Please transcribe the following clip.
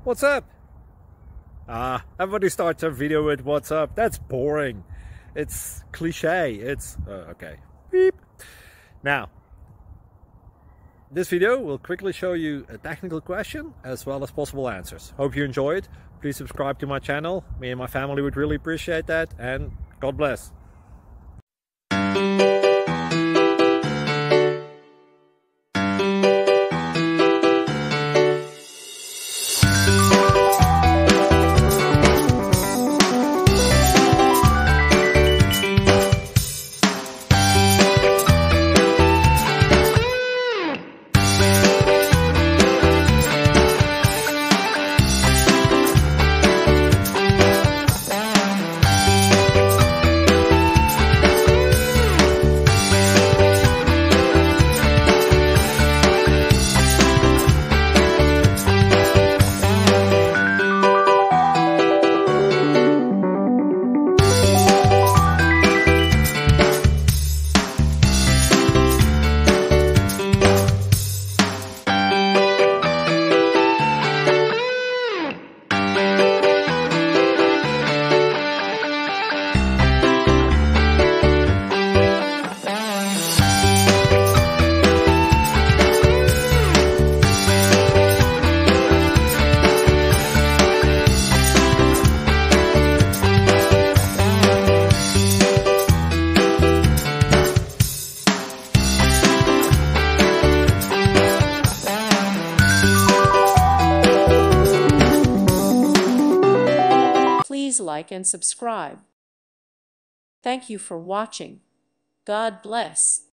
What's up? Everybody starts a video with what's up. That's boring. It's cliche. It's okay. Beep. Now, this video will quickly show you a technical question as well as possible answers. Hope you enjoy it. Please subscribe to my channel. Me and my family would really appreciate that, and God bless. Please like and subscribe. Thank you for watching. God bless.